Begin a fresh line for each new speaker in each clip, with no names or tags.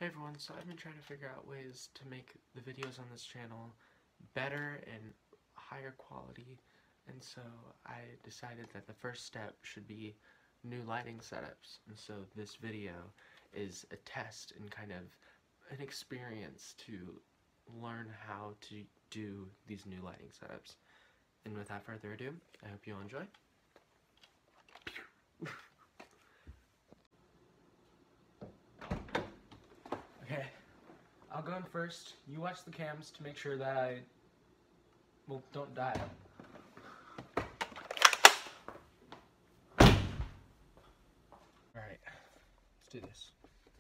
everyone, so I've been trying to figure out ways to make the videos on this channel better and higher quality, and so I decided that the first step should be new lighting setups, and so this video is a test and kind of an experience to learn how to do these new lighting setups. And without further ado, I hope you all enjoy. Okay, I'll go in first. You watch the cams to make sure that I don't die. Alright, let's do this.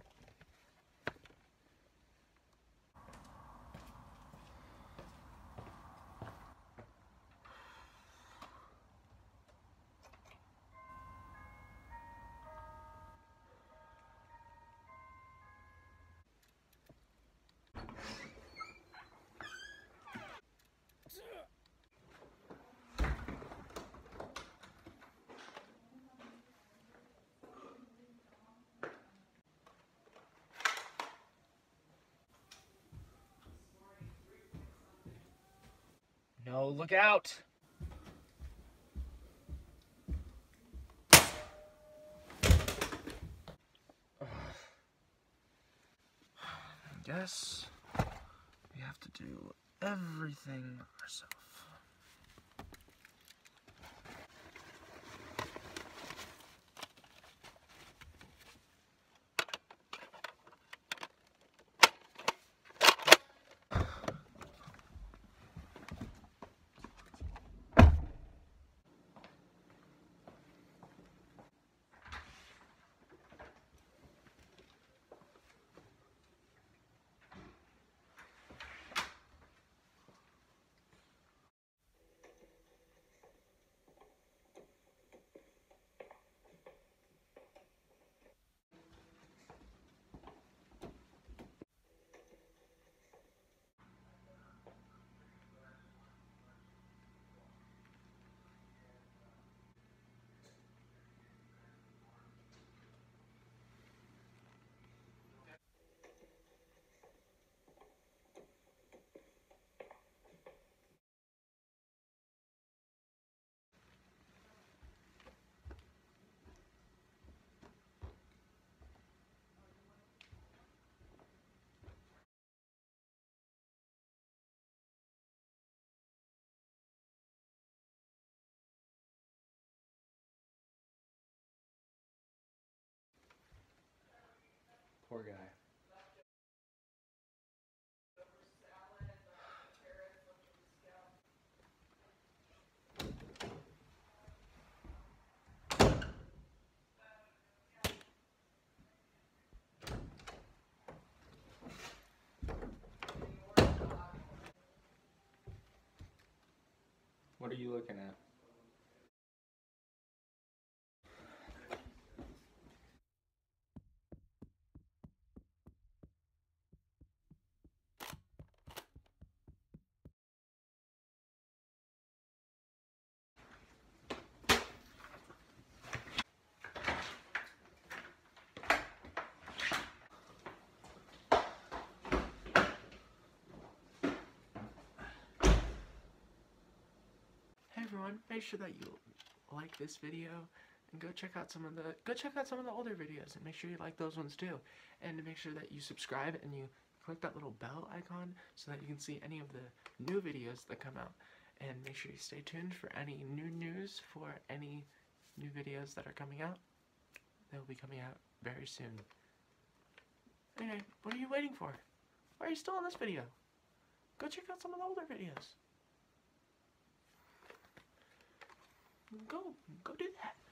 No, look out! I guess we have to do everything ourselves. Poor guy. What are you looking at? Hey everyone, make sure that you like this video and go check out some of the older videos and make sure you like those ones too. And make sure that you subscribe and you click that little bell icon so that you can see any of the new videos that come out. And make sure you stay tuned for any new news for any new videos that are coming out. They will be coming out very soon. Anyway, what are you waiting for? Why are you still in this video? Go check out some of the older videos. Go do that.